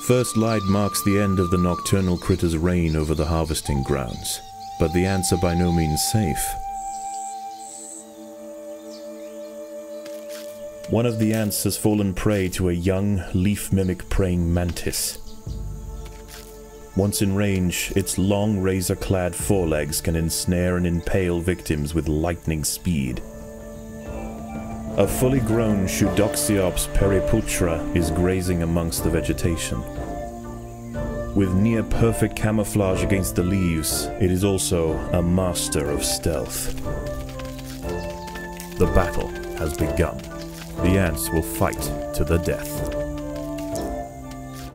First light marks the end of the nocturnal critter's reign over the harvesting grounds, but the ants are by no means safe. One of the ants has fallen prey to a young, leaf-mimic preying mantis. Once in range, its long, razor-clad forelegs can ensnare and impale victims with lightning speed. A fully grown Pseudoxyops perpulchra is grazing amongst the vegetation. With near-perfect camouflage against the leaves, it is also a master of stealth. The battle has begun. The ants will fight to the death.